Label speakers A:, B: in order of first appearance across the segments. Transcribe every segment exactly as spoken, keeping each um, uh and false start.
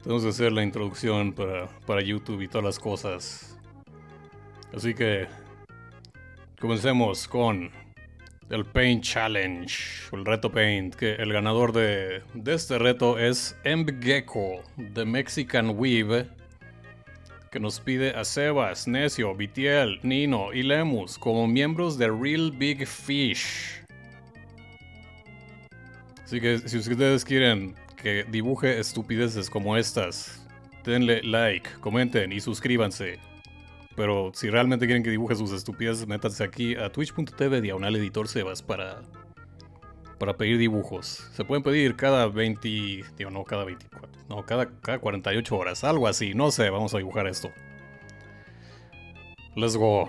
A: Tenemos que hacer la introducción para, para YouTube y todas las cosas. Así que comencemos con el Paint Challenge, el reto Paint, que el ganador de, de este reto es MGecko, The Mexican Weave, que nos pide a Sebas, Necio, Vitiel, Nino y Lemus como miembros de Real Big Fish. Así que si ustedes quieren que dibuje estupideces como estas, denle like, comenten y suscríbanse. Pero si realmente quieren que dibuje sus estupideces, métanse aquí a twitch.tv diagonal editor Sebas para, para pedir dibujos. Se pueden pedir cada veinte, digo no, cada veinticuatro, no, cada, cada cuarenta y ocho horas, algo así, no sé, vamos a dibujar esto. Let's go.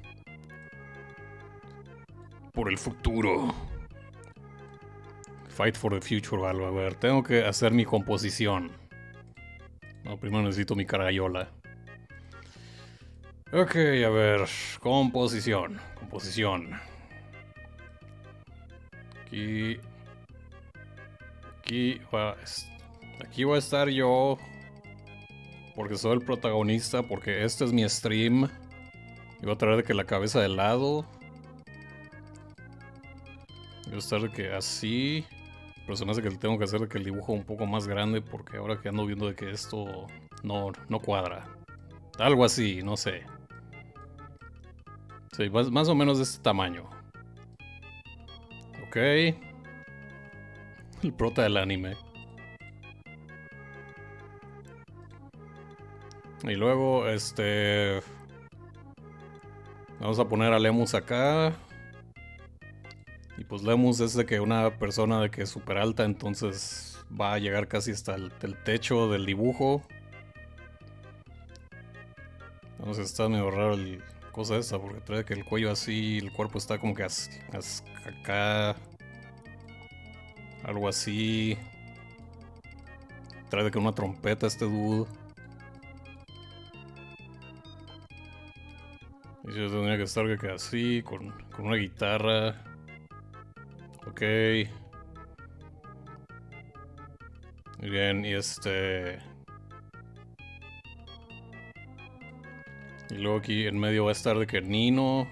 A: Por el futuro. Fight for the future o algo. A ver, tengo que hacer mi composición. No, primero necesito mi carayola. Ok, a ver. Composición. Composición. Aquí. Aquí va. Aquí voy a estar yo. Porque soy el protagonista. Porque este es mi stream. Y voy a traer de que la cabeza de lado. Y voy a estar de que así. Pero se me hace que tengo que hacer de que el dibujo un poco más grande. Porque ahora que ando viendo de que esto no, no cuadra. Algo así, no sé. Sí, más, más o menos de este tamaño. Ok. El prota del anime. Y luego, este... vamos a poner a Lemus acá. Y pues Lemus es de que una persona de que es súper alta, entonces va a llegar casi hasta el, el techo del dibujo. Vamos a estar medio raro el cosa esta, porque trae que el cuello así, el cuerpo está como que as, as, acá. Algo así. Trae de que una trompeta este dude. Y yo tendría que estar que así, con, con una guitarra. Ok. Muy bien, y este... y luego aquí en medio va a estar de que Nino.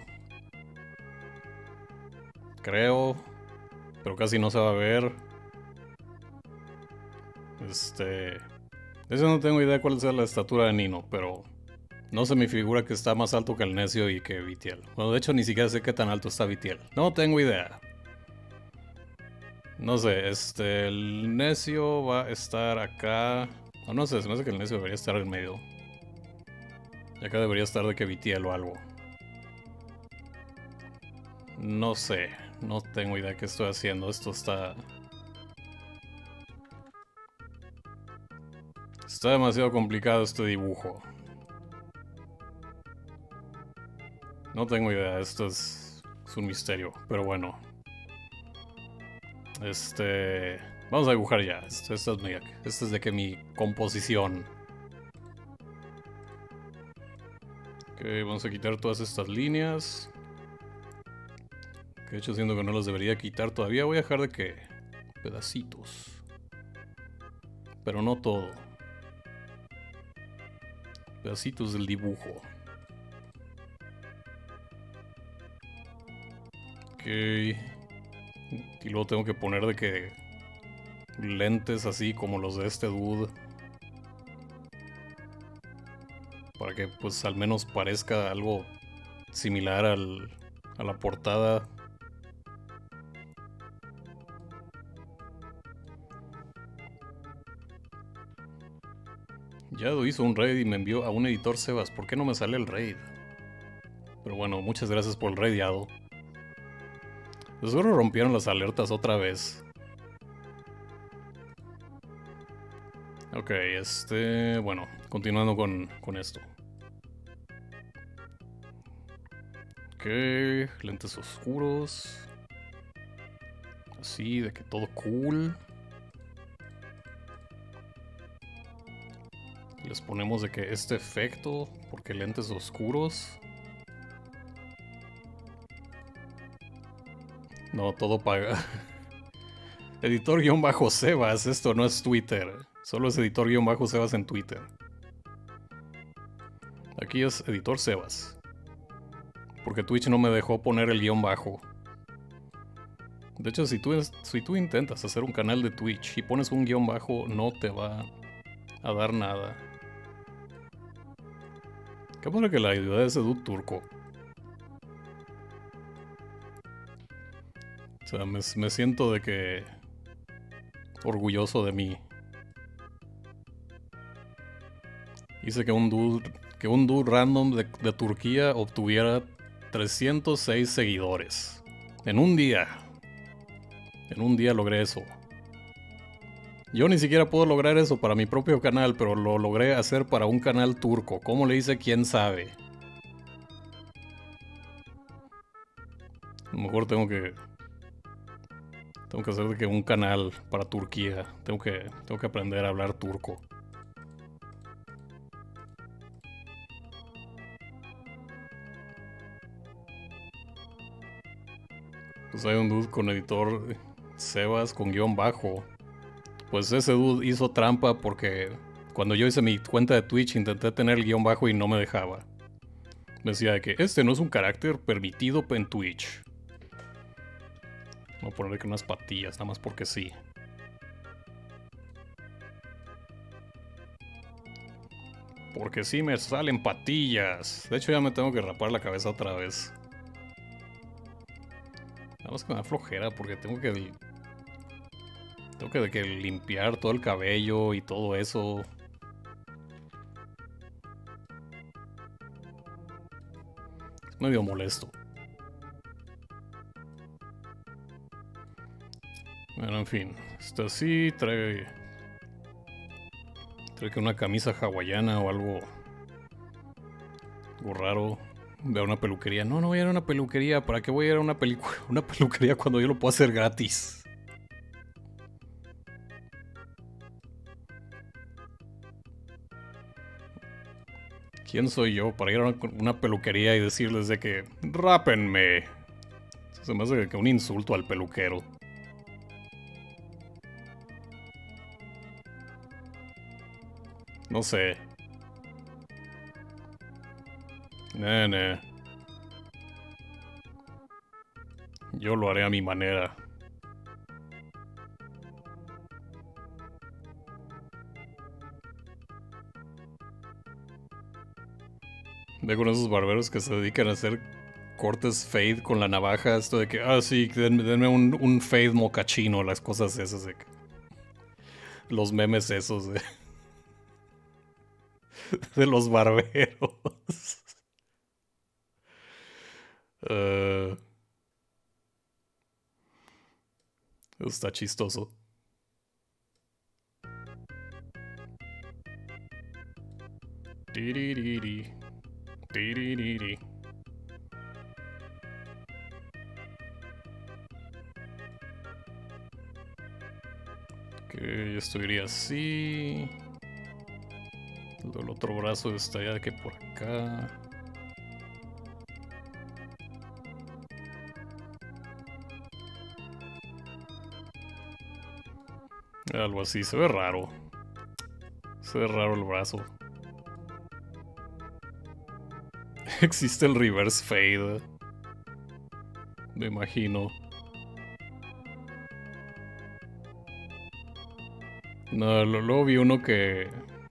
A: Creo. Pero casi no se va a ver. Este... eso no tengo idea cuál sea la estatura de Nino, pero... no se me figura que está más alto que el Necio y que Vitiel. Bueno, de hecho ni siquiera sé qué tan alto está Vitiel. No tengo idea. No sé, este... el Necio va a estar acá... no, no sé, se me hace que el Necio debería estar en medio. Y acá debería estar de que Vitiel o algo. No sé, no tengo idea de qué estoy haciendo. Esto está... está demasiado complicado este dibujo. No tengo idea, esto es, es un misterio, pero bueno. Este... vamos a dibujar ya. Esto, esto, es, mi, esto es de que mi composición. Ok, vamos a quitar todas estas líneas. Que de hecho siento que no las debería quitar todavía. Voy a dejar de que... pedacitos. Pero no todo. Pedacitos del dibujo. Ok. Y luego tengo que poner de que... lentes así como los de este dude. Para que pues al menos parezca algo similar al, a la portada. Ya hizo un raid y me envió a un editor Sebas. ¿Por qué no me sale el raid? Pero bueno, muchas gracias por el raideado. Seguro rompieron las alertas otra vez. Ok, este... bueno, continuando con, con esto. Ok, lentes oscuros. Así, de que todo cool. Les ponemos de que este efecto, porque lentes oscuros. No, todo paga. Editor-Sebas, esto no es Twitter. Solo es editor guión bajo Sebas en Twitter. Aquí es editor Sebas. Porque Twitch no me dejó poner el guión bajo. De hecho, si tú, si tú intentas hacer un canal de Twitch y pones un guión bajo, no te va a dar nada. ¿Qué pasa que la idea de ese dude turco? O sea, me, me siento de que... orgulloso de mí. Hice que un dude, que un dude random de, de Turquía obtuviera trescientos seis seguidores. En un día. En un día logré eso. Yo ni siquiera puedo lograr eso para mi propio canal, pero lo logré hacer para un canal turco. ¿Cómo le hice? ¿Quién sabe? A lo mejor tengo que... Tengo que hacer de que un canal para Turquía. Tengo que, tengo que aprender a hablar turco. Pues hay un dude con editor Sebas con guión bajo. Pues ese dude hizo trampa porque cuando yo hice mi cuenta de Twitch intenté tener el guión bajo y no me dejaba. Me decía de que este no es un carácter permitido en Twitch. Voy a ponerle que unas patillas, nada más porque sí. Porque sí me salen patillas. De hecho ya me tengo que rapar la cabeza otra vez. Nada más que me da flojera porque tengo que... Tengo que, que limpiar todo el cabello y todo eso. Es medio molesto. Bueno, en fin. Esto sí trae... Trae que una camisa hawaiana o algo... Algo raro. Ve a una peluquería. No, no voy a ir a una peluquería. ¿Para qué voy a ir a una, una peluquería cuando yo lo puedo hacer gratis? ¿Quién soy yo para ir a una, una peluquería y decirles de que rápenme? Se me hace que un insulto al peluquero. No sé. Nah, nah. Yo lo haré a mi manera. Ve con esos barberos que se dedican a hacer cortes fade con la navaja. Esto de que, ah, sí, denme, denme un, un fade mocachino, las cosas esas de que... Los memes esos de... de los barberos. uh, está chistoso. Tiririri. Tiririri. Que esto iría así. El otro brazo está ya de que por acá. Algo así, se ve raro. Se ve raro el brazo. Existe el reverse fade. Me imagino. No, luego vi uno que...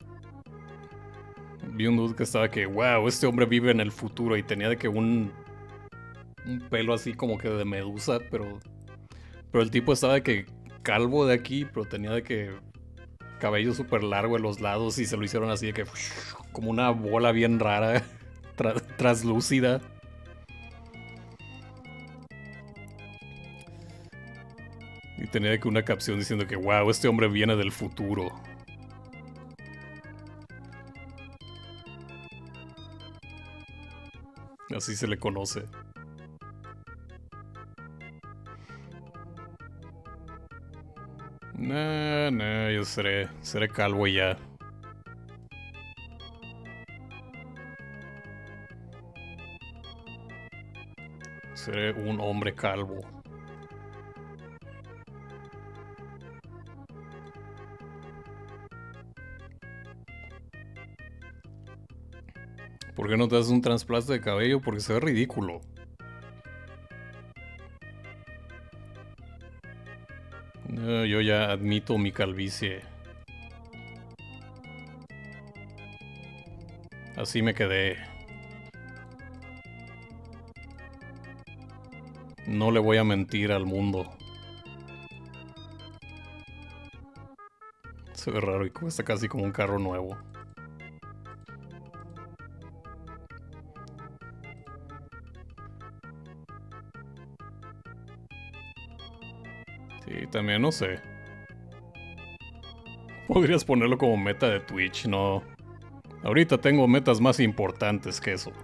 A: Vi un dude que estaba que, wow, este hombre vive en el futuro y tenía de que un... Un pelo así como que de medusa, pero... Pero el tipo estaba de que calvo de aquí, pero tenía de que... Cabello súper largo en los lados y se lo hicieron así de que... Como una bola bien rara, tra traslúcida. Y tenía de que una capción diciendo que, wow, este hombre viene del futuro. Así se le conoce. Nah, nah, yo seré, seré calvo y ya. Seré un hombre calvo. ¿Por qué no te haces un trasplante de cabello? Porque se ve ridículo. No, yo ya admito mi calvicie. Así me quedé. No le voy a mentir al mundo. Se ve raro y cuesta casi como un carro nuevo. Sí, también no sé. Podrías ponerlo como meta de Twitch, no. Ahorita tengo metas más importantes que eso.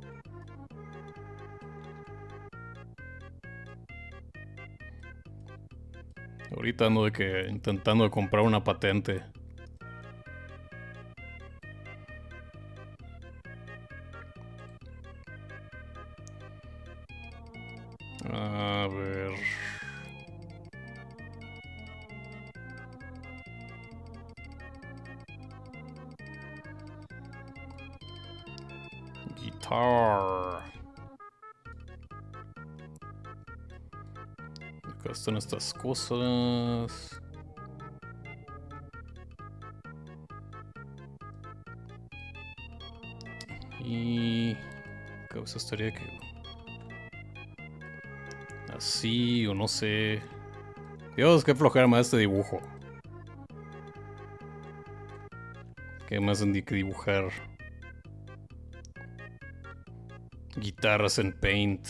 A: Ahorita ando de que intentando de comprar una patente. A ver. Guitar. Acá están estas cosas. Y... ¿qué cosa estaría que... así o no sé... Dios, qué flojera más este dibujo. ¿Qué más tendría que dibujar? Guitarras en Paint.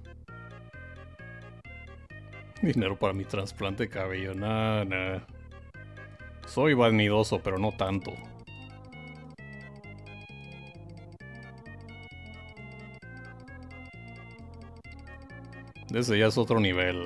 A: Dinero para mi trasplante de cabello. Nah, nah. Soy vanidoso, pero no tanto. Ese ya es otro nivel.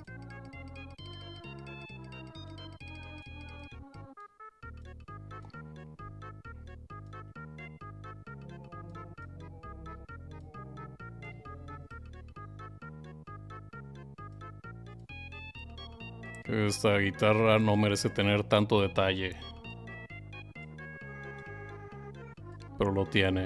A: Esta guitarra no merece tener tanto detalle. Pero lo tiene.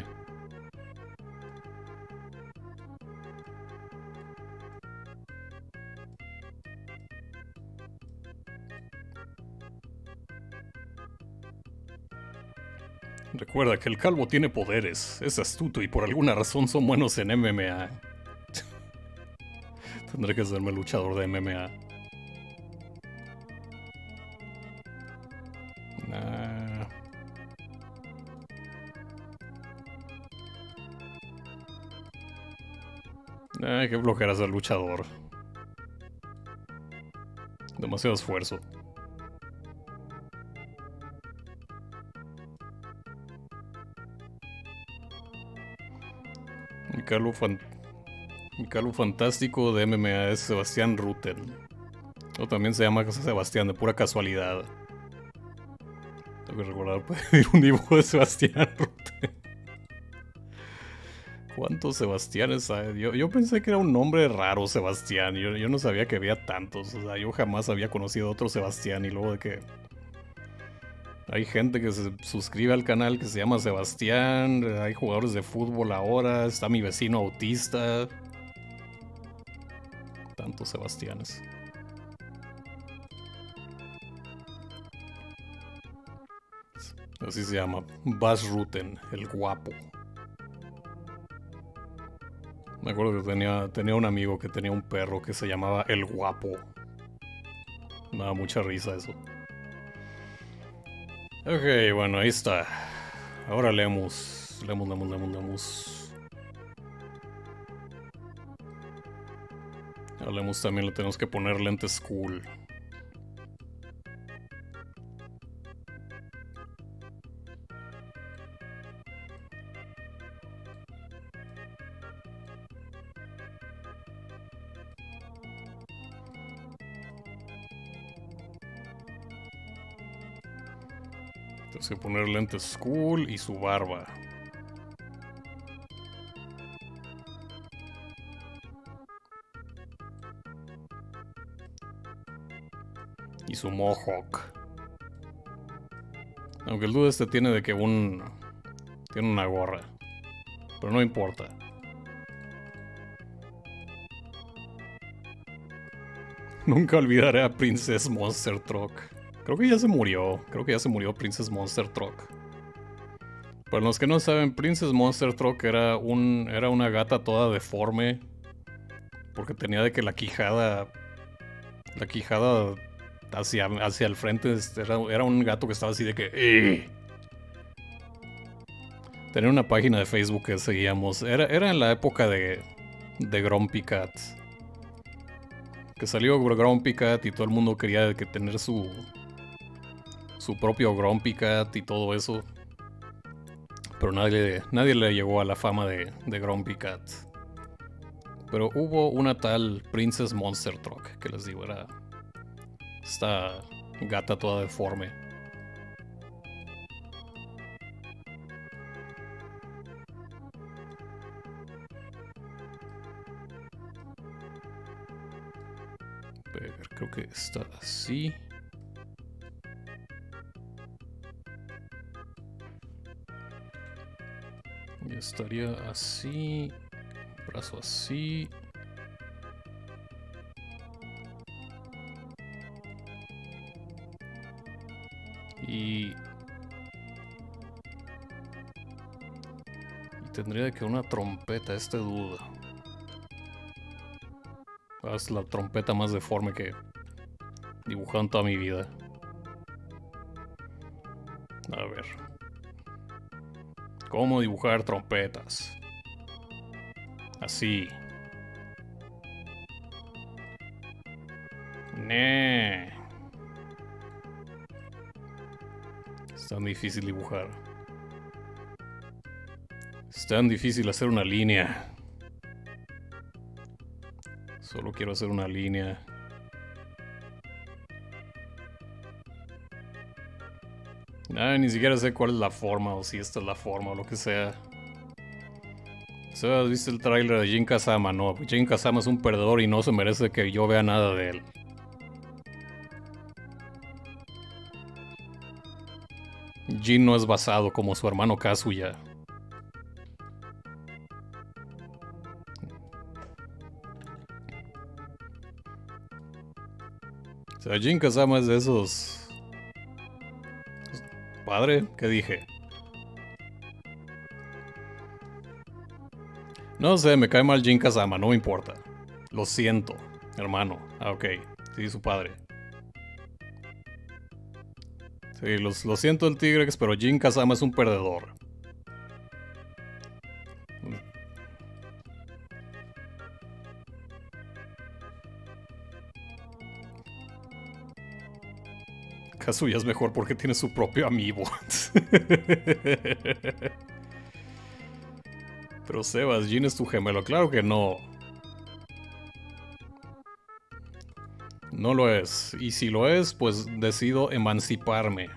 A: Recuerda que el calvo tiene poderes, es astuto y por alguna razón son buenos en M M A. Tendré que hacerme luchador de M M A. Nah. Ay, qué flojera ser luchador. Demasiado esfuerzo. Mi calvo, fan... Mi calvo fantástico de M M A es Sebastián Rutten. O también se llama Sebastián, de pura casualidad. Tengo que recordar pedir un dibujo de Sebastián Rutten. ¿Cuántos Sebastianes hay? Yo, yo pensé que era un nombre raro, Sebastián. Yo, yo no sabía que había tantos. O sea, yo jamás había conocido otro Sebastián. Y luego de que hay gente que se suscribe al canal que se llama Sebastián. Hay jugadores de fútbol ahora. Está mi vecino autista. Tantos Sebastianes. Así se llama. Bas Rutten, el guapo. Me acuerdo que tenía, tenía un amigo que tenía un perro que se llamaba El Guapo. Me da mucha risa eso. Ok, bueno, ahí está. Ahora leemos. Leemos, leemos, leemos, leemos. A Lemus también le tenemos que poner lentes cool. Tenemos que poner lentes cool y su barba. Y su mohawk. Aunque el dude este tiene de que un... tiene una gorra. Pero no importa. Nunca olvidaré a Princess Monster Truck. Creo que ya se murió. Creo que ya se murió Princess Monster Truck. Para los que no saben, Princess Monster Truck era, un, era una gata toda deforme. Porque tenía de que la quijada... La quijada hacia, hacia el frente. Era, era un gato que estaba así de que... ¡Eh! Tenía una página de Facebook que seguíamos. Era, era en la época de, de Grumpy Cat. Que salió Grumpy Cat y todo el mundo quería que tener su... Su propio Grumpy Cat y todo eso. Pero nadie, nadie le llegó a la fama de, de Grumpy Cat. Pero hubo una tal Princess Monster Truck, que les digo, era esta gata toda deforme. A ver, creo que está así. Y estaría así. Brazo así. Y... y tendría que una trompeta este duda. Es la trompeta más deforme que he dibujado en toda mi vida. A ver. ¿Cómo dibujar trompetas? Así. Nee. Es tan difícil dibujar. Es tan difícil hacer una línea. Solo quiero hacer una línea. Ah, ni siquiera sé cuál es la forma o si esta es la forma o lo que sea. ¿Has visto el tráiler de Jin Kazama? No, Jin Kazama es un perdedor y no se merece que yo vea nada de él. Jin no es basado como su hermano Kazuya. O sea, Jin Kazama es de esos... Padre, ¿qué dije? No sé, me cae mal Jin Kazama, no me importa. Lo siento, hermano. Ah, ok. Sí, su padre. Sí, los, lo siento el Tigrex, pero Jin Kazama es un perdedor. Kazuya es mejor porque tiene su propio amiibo. Pero Sebas, Jin es tu gemelo. Claro que no. No lo es. Y si lo es, pues decido emanciparme.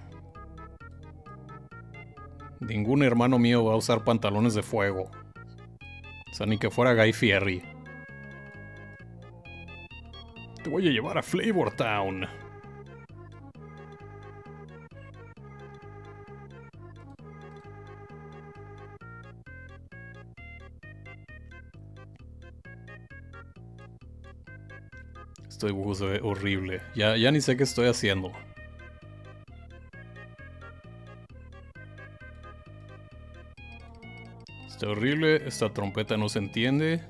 A: Ningún hermano mío va a usar pantalones de fuego. O sea, ni que fuera Guy Fieri. Te voy a llevar a Flavor Town. Este dibujo se ve horrible. Ya, ya ni sé qué estoy haciendo. Está horrible. Esta trompeta no se entiende.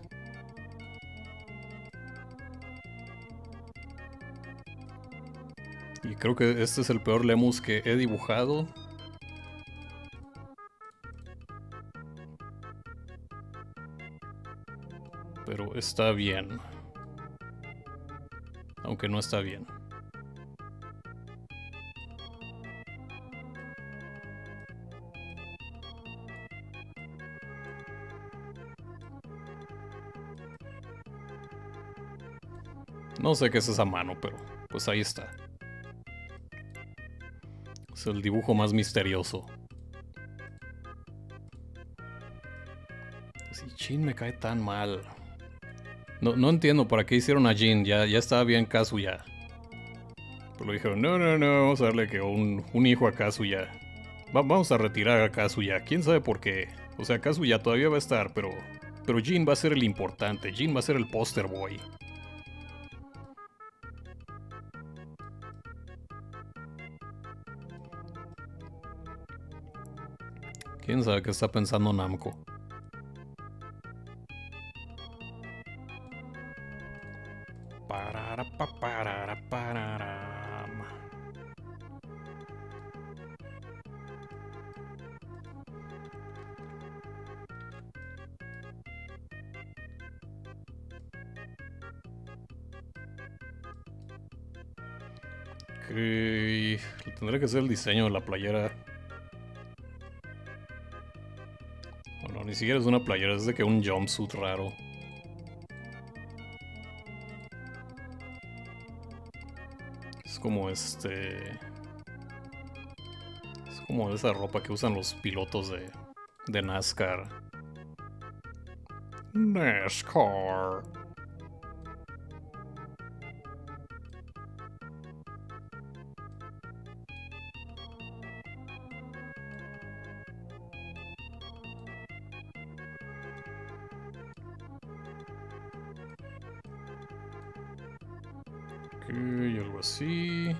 A: Y creo que este es el peor Lemus que he dibujado. Pero está bien. Aunque no está bien. No sé qué es esa mano, pero pues ahí está. Es el dibujo más misterioso. Si Jin me cae tan mal. No, no entiendo para qué hicieron a Jin. Ya, ya estaba bien Kazuya. Pero lo dijeron, no, no, no, vamos a darle que un, un hijo a Kazuya. Va, vamos a retirar a Kazuya. ¿Quién sabe por qué? O sea, Kazuya todavía va a estar, pero... Pero Jin va a ser el importante. Jin va a ser el poster boy. ¿Quién sabe qué está pensando Namco? Parara, pa, parara, pararam. Ok. Tendré que hacer el diseño de la playera. Bueno, ni siquiera es una playera, es de que un jumpsuit raro. Es como este... Es como esa ropa que usan los pilotos de, de NASCAR. NASCAR. Ok, algo así.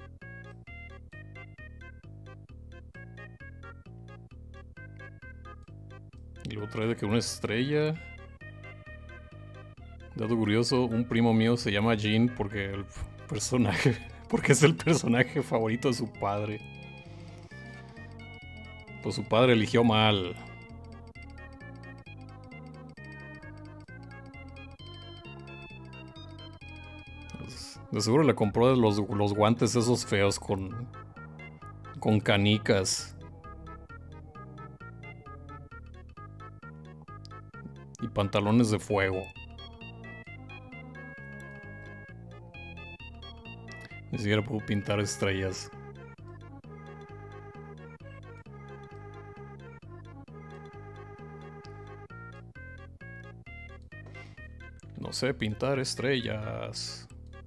A: Y luego trae de que una estrella. Dato curioso, un primo mío se llama Jin porque el personaje... Porque es el personaje favorito de su padre. Pues su padre eligió mal. Pues, de seguro le compró los, los guantes esos feos con... Con canicas. Y pantalones de fuego. Ni siquiera puedo pintar estrellas. No sé pintar estrellas.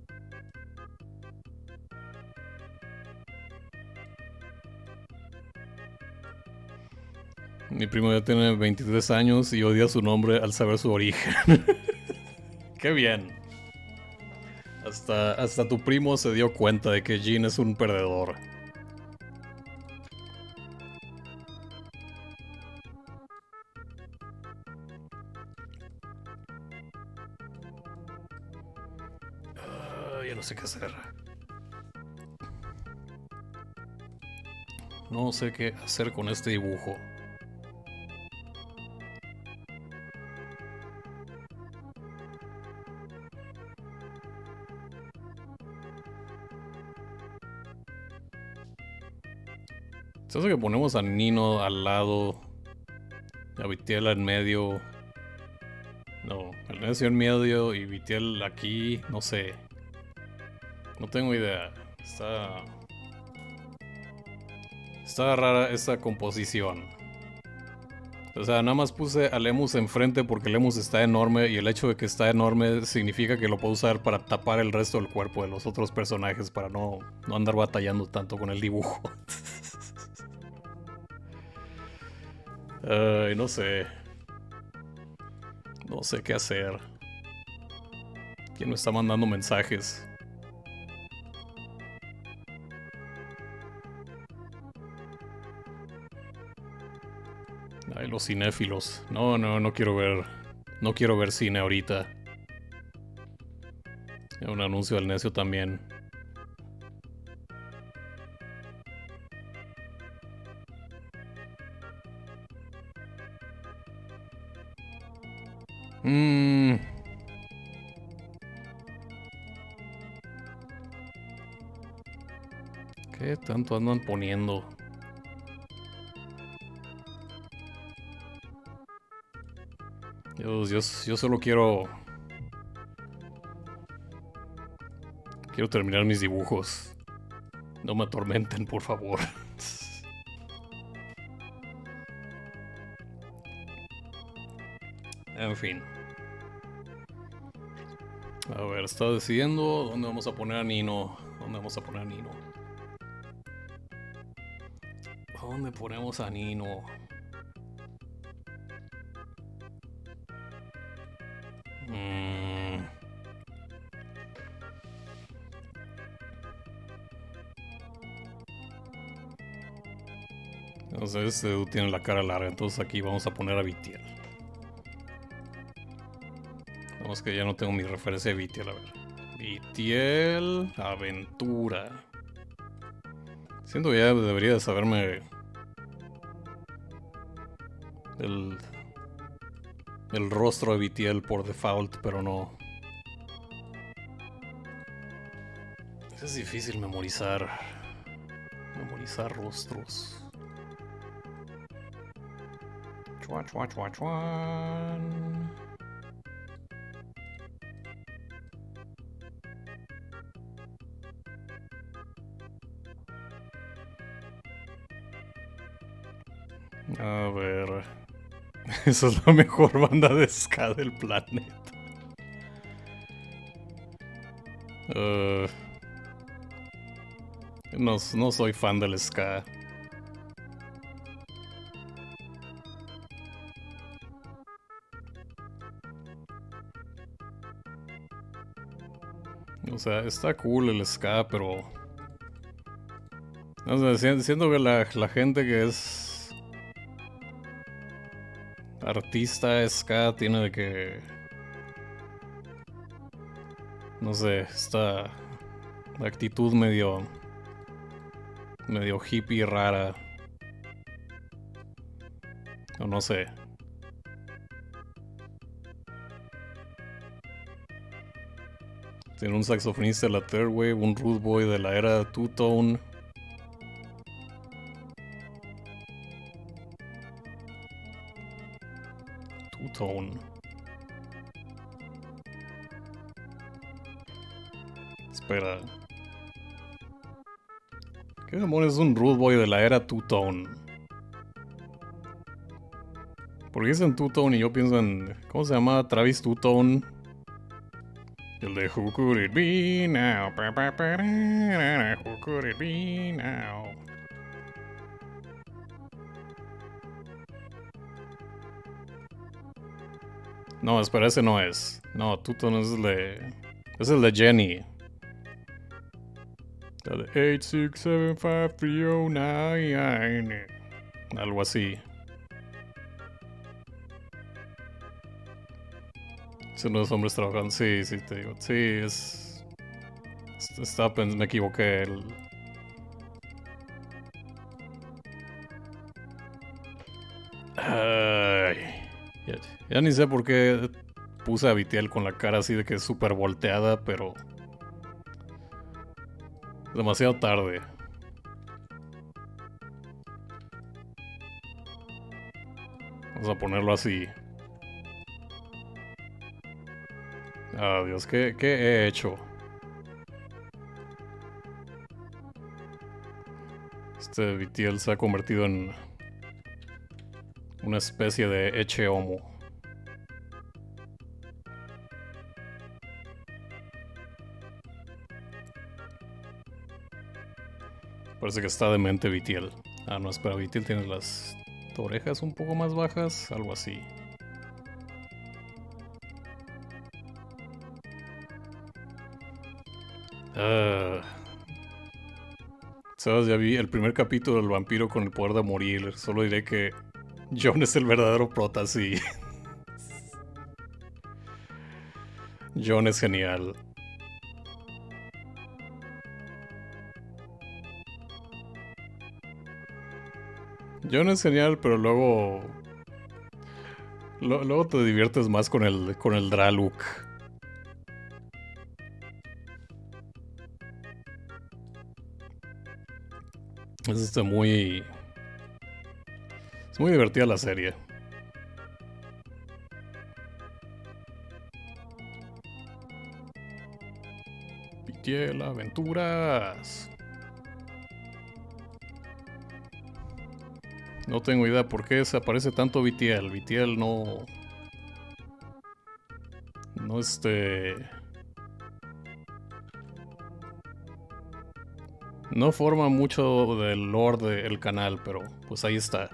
A: Mi primo ya tiene veintitrés años y odia su nombre al saber su origen. ¡Qué bien! Hasta, hasta tu primo se dio cuenta de que Jin es un perdedor. Uh, ya no sé qué hacer. No sé qué hacer con este dibujo. Se hace que ponemos a Nino al lado, a Vitiel en medio. No, el necio en medio y Vitiel aquí, no sé. No tengo idea. Está... Está rara esta composición. O sea, nada más puse a Lemus enfrente porque Lemus está enorme y el hecho de que está enorme significa que lo puedo usar para tapar el resto del cuerpo de los otros personajes para no, no andar batallando tanto con el dibujo. Ay, no sé. No sé qué hacer. ¿Quién me está mandando mensajes? Ay, los cinéfilos. No, no, no quiero ver. No quiero ver cine ahorita. Un anuncio del necio también. Mmm. ¿Qué tanto andan poniendo? Yo, yo, yo solo quiero... Quiero terminar mis dibujos. No me atormenten, por favor. En fin. A ver, está decidiendo dónde vamos a poner a Nino. ¿Dónde vamos a poner a Nino? ¿Dónde ponemos a Nino? Mm. Entonces este dude tiene la cara larga, entonces aquí vamos a poner a Vitiel. Vamos que ya no tengo mi referencia de Vitiel, a ver. Vitiel Aventura. Siento que ya debería de saberme el, el rostro de Vitiel por default, pero no. Es difícil memorizar. Memorizar rostros. Chuan, chuan, chuan, chuan. A ver. Esa es la mejor banda de ska del planeta. Uh, no, no soy fan del ska. O sea, está cool el ska, pero... No sé, siento que la, la gente que es... artista ska tiene de que... No sé, esta actitud medio... medio hippie rara. O no sé. Tiene un saxofonista de la Third Wave, un rude boy de la era Two-Tone. Two-Tone. Espera. ¿Qué demonios es un rude boy de la era Two-Tone? Porque dicen Two-Tone y yo pienso en... ¿Cómo se llama? Travis Two-Tone. El de Who Could It Be Now? Who Could It Be Now? No, espera, ese no es. No, Two-Tone es el de... Es el de Jenny. El de eight six seven five three zero nine. Algo así. Son los hombres trabajando. Sí, sí, te digo. Sí, es... Está, me equivoqué. El... Ay, ya, ya ni sé por qué puse a Vitiel con la cara así de que es súper volteada, pero... Demasiado tarde. Vamos a ponerlo así. Ah, Dios, ¿qué, qué he hecho? Este Vitiel se ha convertido en una especie de eche homo. Parece que está demente Vitiel. Ah, no, espera, Vitiel tiene las orejas un poco más bajas, algo así. Uh, Sabes, ya vi el primer capítulo del vampiro con el poder de morir. Solo diré que John es el verdadero prota, sí. John es genial. John es genial, pero luego... Lo, luego te diviertes más con el, con el Draluk. Es este muy... Es muy divertida la serie. Vitiel Aventuras. No tengo idea por qué desaparece tanto Vitiel. Vitiel no... No este... No forma mucho del lore del canal, pero pues ahí está.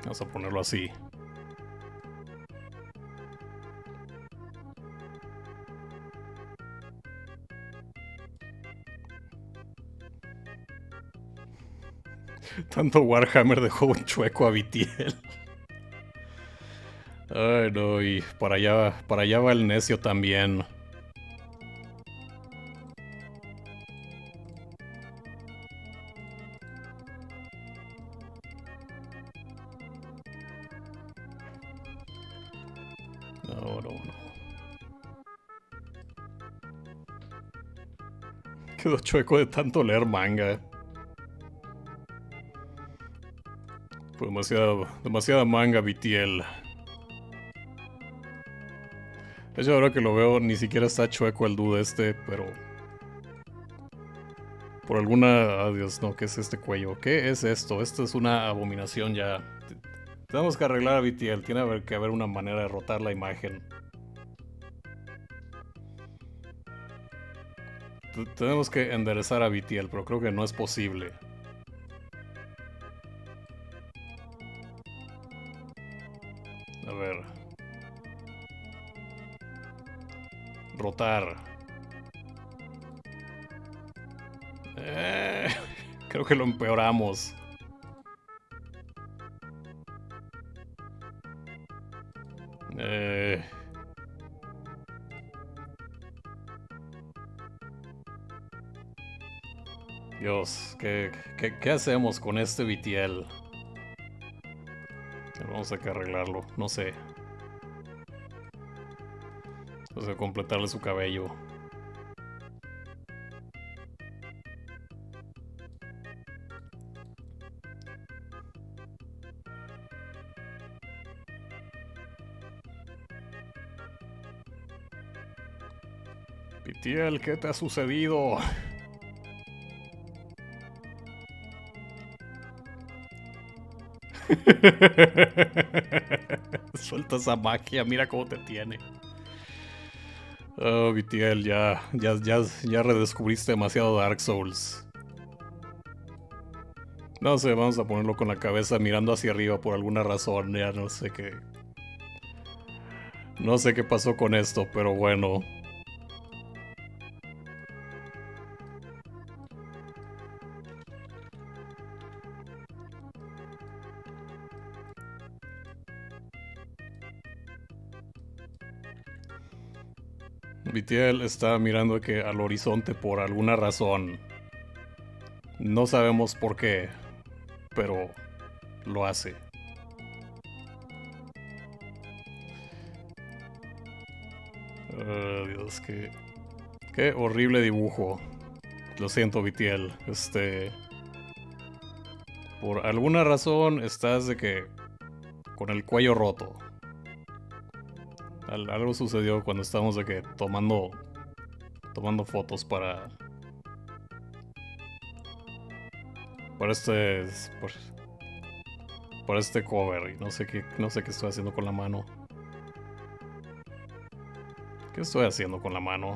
A: Vamos a ponerlo así. Tanto Warhammer dejó un chueco a Vitiel. Ay, no, y para allá, para allá va el necio también. No, no, no. Quedó chueco de tanto leer manga. Fue demasiado, demasiada manga, Vitiel. De hecho, ahora que lo veo, ni siquiera está chueco el dude este, pero... Por alguna... Adiós, no, ¿qué es este cuello? ¿Qué es esto? Esto es una abominación ya. Tenemos que arreglar a Vitiel. Tiene que haber una manera de rotar la imagen. T- Tenemos que enderezar a Vitiel, pero creo que no es posible. A ver. Rotar. Eh, creo que lo empeoramos. Eh... Dios, ¿qué, qué, qué hacemos con este Vitiel? Vamos a que arreglarlo, no sé. Vamos a completarle su cabello. Vitiel, ¿qué te ha sucedido? Suelta esa magia, mira cómo te tiene. Oh, Vitiel, ya, ya, ya, ya redescubriste demasiado Dark Souls. No sé, vamos a ponerlo con la cabeza mirando hacia arriba por alguna razón. Ya no sé qué. No sé qué pasó con esto, pero bueno. Vitiel está mirando que al horizonte por alguna razón. No sabemos por qué, pero lo hace. Oh, Dios, qué, qué horrible dibujo. Lo siento, Vitiel. Este... Por alguna razón estás de que... con el cuello roto. Al- algo sucedió cuando estábamos de que tomando... tomando fotos para... para este... por- para este cover. Y no sé qué, no sé qué estoy haciendo con la mano. ¿Qué estoy haciendo con la mano?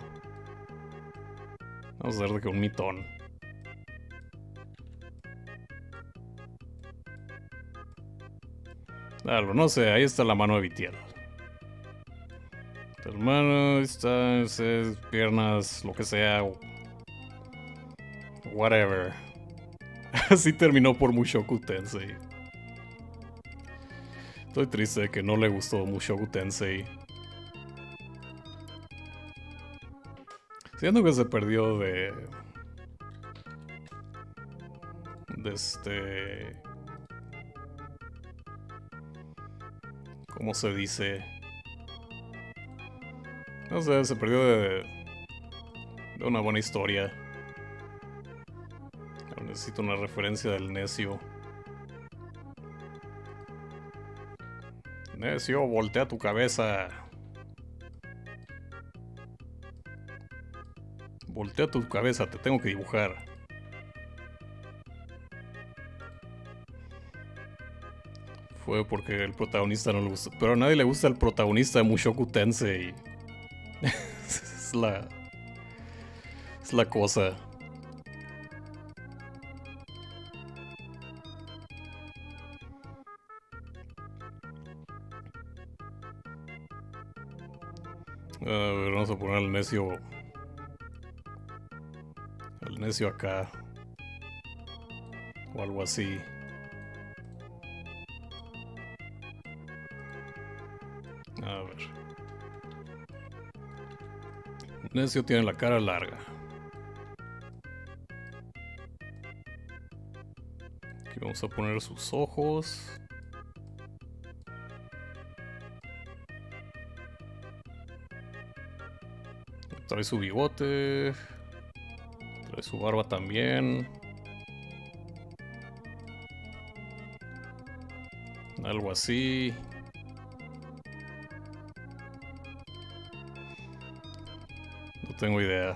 A: Vamos a hacer de que un mitón. Algo, no sé, ahí está la mano de Vitiel. La mano, ahí está, no sé, piernas, lo que sea. Whatever. Así terminó por Mushoku Tensei. Estoy triste de que no le gustó Mushoku Tensei. Siento que se perdió de... de este... ¿cómo se dice? No sé, se perdió de... de una buena historia. Necesito una referencia del necio. Necio, voltea tu cabeza. Voltea tu cabeza, te tengo que dibujar. Fue porque el protagonista no le gusta. Pero a nadie le gusta el protagonista de Mushoku Tensei. Es la... es la cosa. poner al necio. Al necio acá. O algo así. A ver. El necio tiene la cara larga. Aquí vamos a poner sus ojos. Trae su bigote. Trae su barba también. Algo así. No tengo idea.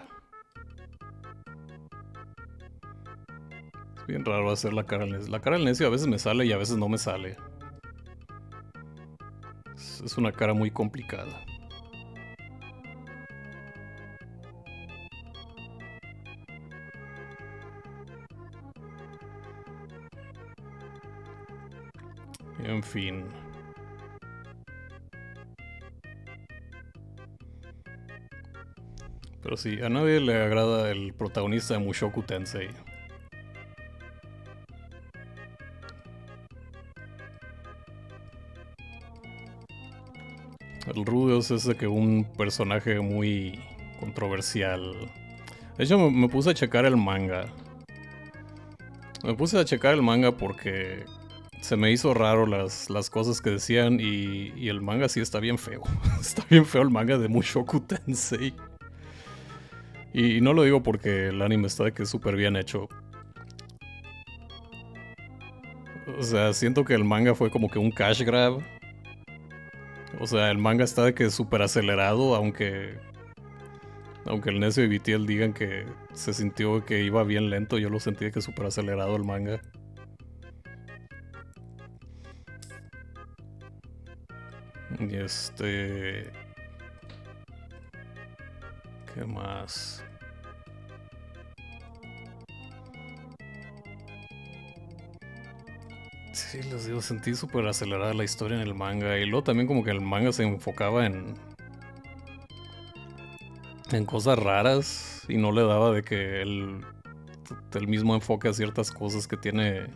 A: Es bien raro hacer la cara del necio. La cara del necio a veces me sale y a veces no me sale. Es, es una cara muy complicada. En fin. Pero sí, a nadie le agrada el protagonista de Mushoku Tensei. El Rudeus es de que un personaje muy controversial. De hecho, me, me puse a checar el manga. Me puse a checar el manga porque se me hizo raro las, las cosas que decían y, y el manga sí está bien feo. Está bien feo el manga de Mushoku Tensei. Y, y no lo digo porque el anime está de que es súper bien hecho. O sea, siento que el manga fue como que un cash grab. O sea, el manga está de que es súper acelerado, aunque... Aunque el necio y B T L digan que se sintió que iba bien lento, yo lo sentí que es súper acelerado el manga. Y este... ¿Qué más? Sí, les digo, sentí súper acelerada la historia en el manga. Y luego también como que el manga se enfocaba en... En cosas raras. Y no le daba de que el... El mismo enfoque a ciertas cosas que tiene...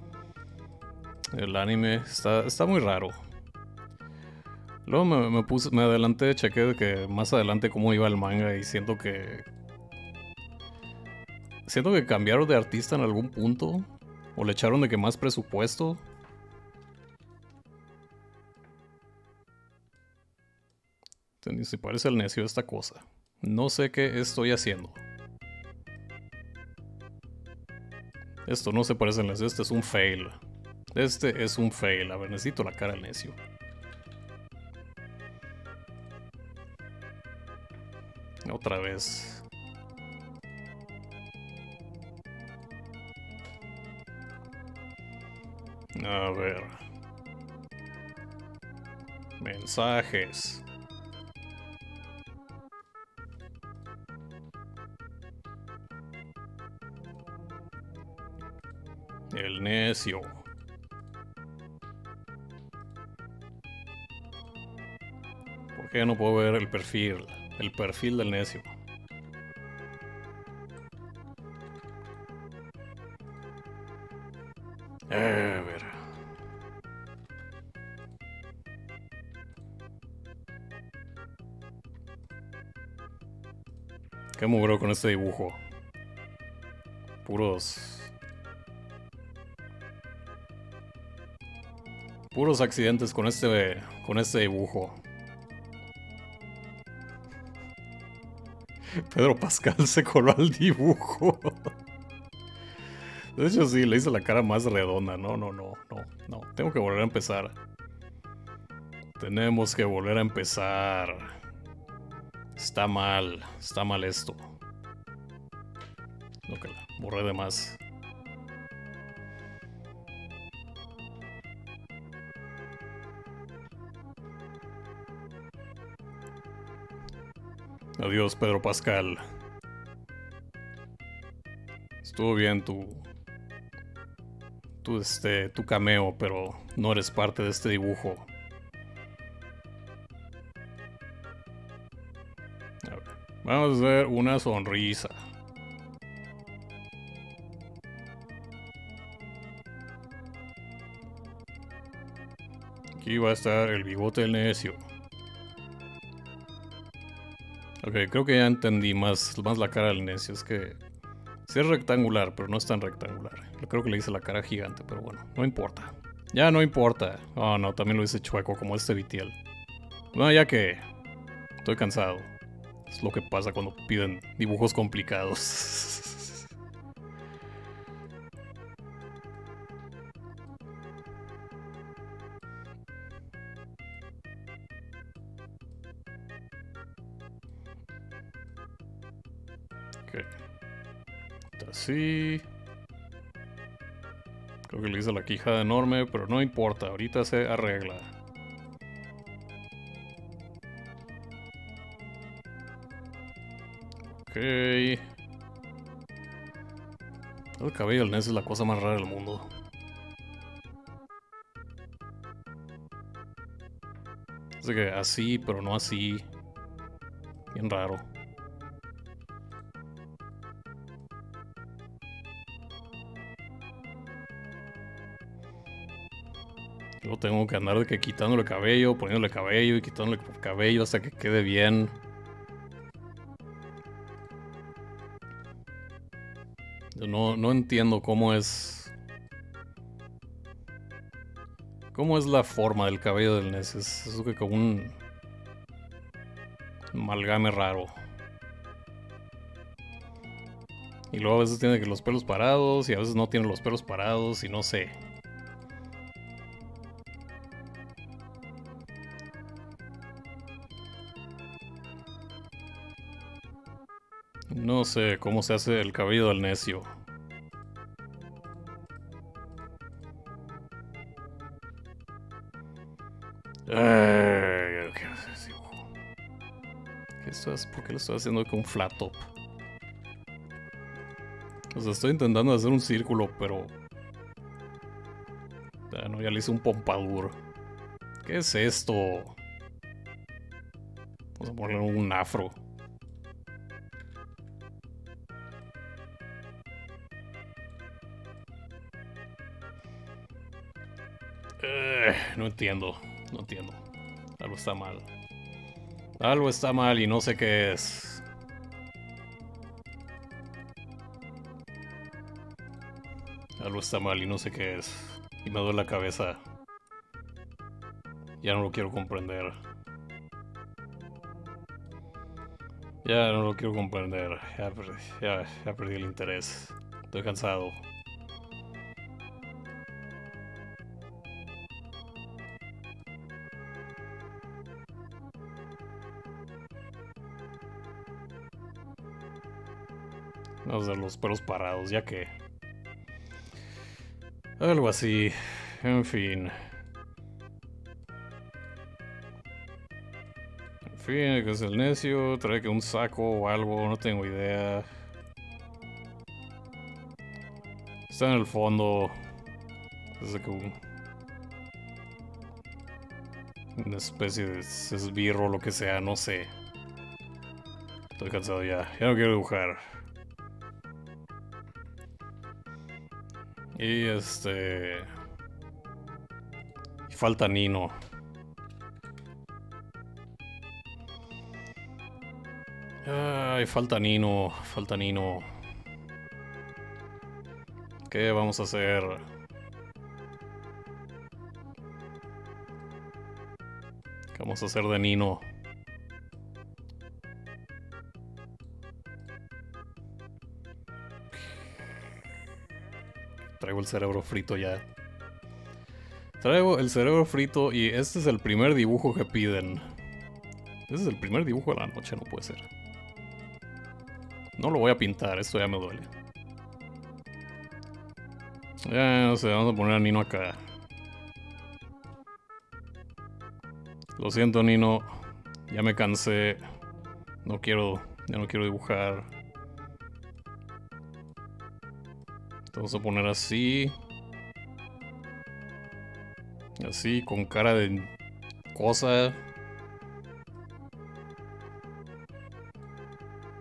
A: El anime. Está, está muy raro. Luego me, me puse... Me adelanté, chequé de que más adelante cómo iba el manga. Y siento que... Siento que cambiaron de artista en algún punto. O le echaron de que más presupuesto. Ni se parece al necio esta cosa. No sé qué estoy haciendo. Esto no se parece al necio. Este es un fail. Este es un fail. A ver, necesito la cara del necio. Otra vez. A ver. Mensajes. El necio. ¿Por qué no puedo ver el perfil? El perfil del necio. A ver. ¿Qué mugro con este dibujo? Puros... Puros accidentes con este... Con este dibujo. Pedro Pascal se coló al dibujo. De hecho sí, le hice la cara más redonda. No, no, no, no, no. Tengo que volver a empezar. Tenemos que volver a empezar. Está mal, está mal esto. No, que la borré de más. Adiós, Pedro Pascal. Estuvo bien tu... Tu, este, tu cameo, pero no eres parte de este dibujo. A ver. Vamos a hacer una sonrisa. Aquí va a estar el bigote del necio. Ok, creo que ya entendí más, más la cara del necio. Es que sí es rectangular, pero no es tan rectangular. Yo creo que le hice la cara gigante, pero bueno, no importa. Ya no importa. Oh, no, también lo hice chueco como este Vitiel. Bueno, ya que estoy cansado. Es lo que pasa cuando piden dibujos complicados. Ok. Así. Creo que le hice la quijada enorme, pero no importa. Ahorita se arregla. Ok. El cabello del Ness es la cosa más rara del mundo. Es que así, pero no así. Bien raro. Luego tengo que andar de que quitándole cabello, poniéndole cabello y quitándole cabello hasta que quede bien. Yo no, no entiendo cómo es... ¿Cómo es la forma del cabello del Ness? Es, es que como un... amalgame raro. Y luego a veces tiene que los pelos parados y a veces no tiene los pelos parados y no sé. No sé cómo se hace el cabello del necio. Ay, ¿qué hace ese dibujo? ¿Qué estás, ¿Por qué lo estoy haciendo con un flat top? O sea, estoy intentando hacer un círculo, pero... Ah, no, ya le hice un pompadour. ¿Qué es esto? Vamos a ponerle un afro. Eh, no entiendo, no entiendo. Algo está mal. Algo está mal y no sé qué es. Algo está mal y no sé qué es. Y me duele la cabeza. Ya no lo quiero comprender. Ya no lo quiero comprender. Ya, perdí, ya, ya perdí el interés. Estoy cansado. Vamos a ver los pelos parados, ya que... Algo así. En fin. En fin, que es el necio. Trae que un saco o algo, no tengo idea. Está en el fondo. Es que un... una especie de esbirro o lo que sea, no sé. Estoy cansado ya. Ya no quiero dibujar. Y este... Y falta Nino. Ay, falta Nino. Falta Nino. ¿Qué vamos a hacer? ¿Qué vamos a hacer de Nino? Traigo el cerebro frito ya. Traigo el cerebro frito y este es el primer dibujo que piden. Este es el primer dibujo de la noche, no puede ser. No lo voy a pintar, esto ya me duele. Ya, no sé, vamos a poner a Nino acá. Lo siento, Nino. Ya me cansé. No quiero, ya no quiero dibujar. Te vamos a poner así. Así, con cara de cosa.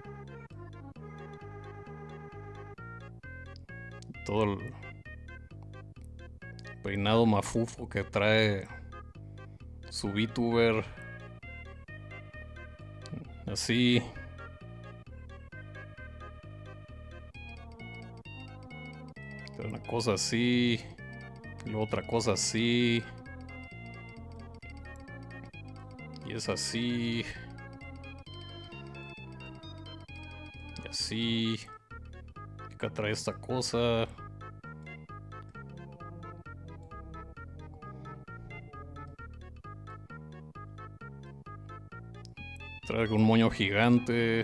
A: todo el peinado mafufo que trae su VTuber. Así. Una cosa así. Y luego otra cosa así. Y es así. Y así. Acá trae esta cosa. Trae un moño gigante.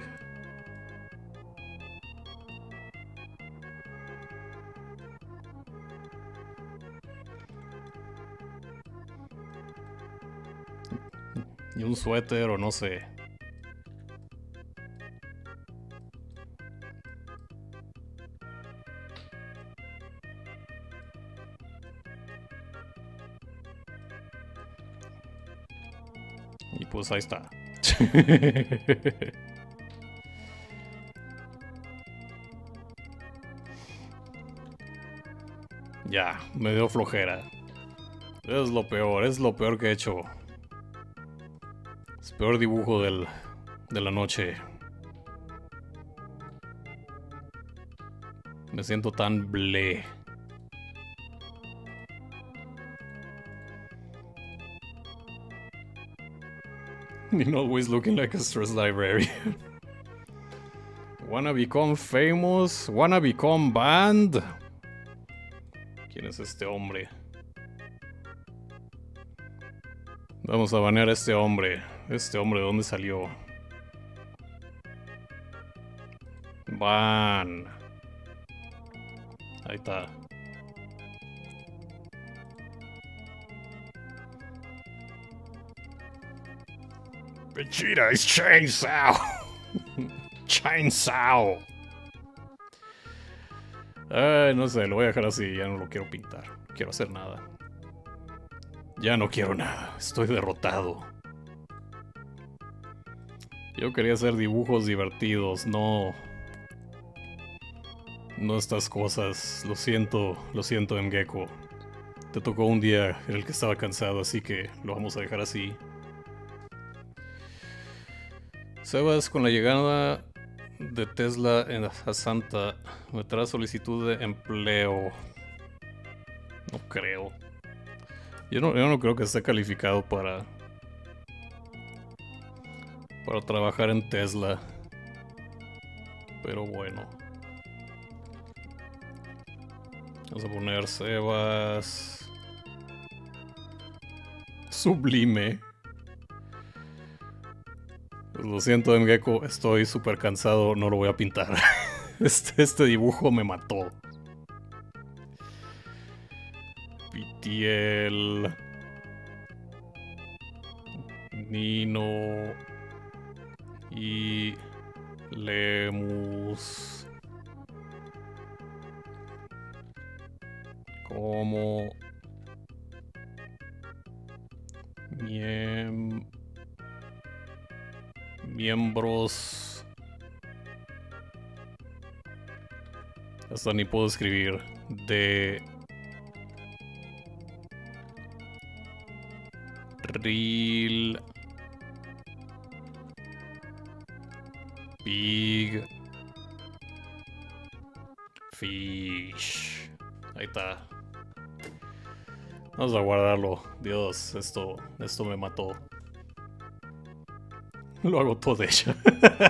A: Y un suéter o no sé. Y pues ahí está. Ya, me dio flojera. Es lo peor, es lo peor que he hecho. Es el peor dibujo del, de la noche. Me siento tan bleh. You're always looking like a stress librarian. Wanna become famous? Wanna become banned? ¿Quién es este hombre? Vamos a banear a este hombre. Este hombre, ¿de dónde salió? Ban. Ahí está. Vegeta is Chainsaw. Chainsaw. Ay, no sé, lo voy a dejar así. Ya no lo quiero pintar. No quiero hacer nada. Ya no quiero nada. Estoy derrotado. Yo quería hacer dibujos divertidos, no... No estas cosas. Lo siento, lo siento, Mgeko. Te tocó un día en el que estaba cansado, así que lo vamos a dejar así. Sebas, con la llegada de Tesla en a Santa, me trae solicitud de empleo. No creo. Yo no, yo no creo que esté calificado para... Para trabajar en Tesla. Pero bueno. Vamos a poner Sebas. Sublime. Pues lo siento, Mgeko, estoy súper cansado, no lo voy a pintar. Este, este dibujo me mató. Pitiel. Nino. Y Lemus. Como Miem... miembros. Hasta ni puedo escribir. De Real Big Fish. Ahí está. Vamos a guardarlo. Dios, esto, esto me mató. Lo hago todo de ella.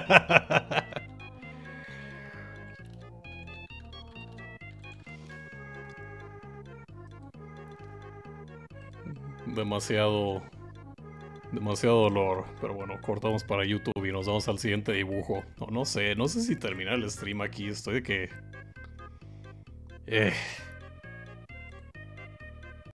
A: Demasiado... Demasiado dolor. Pero bueno, cortamos para YouTube y nos vamos al siguiente dibujo. No, no sé, no sé si terminar el stream aquí. Estoy de que... Eh...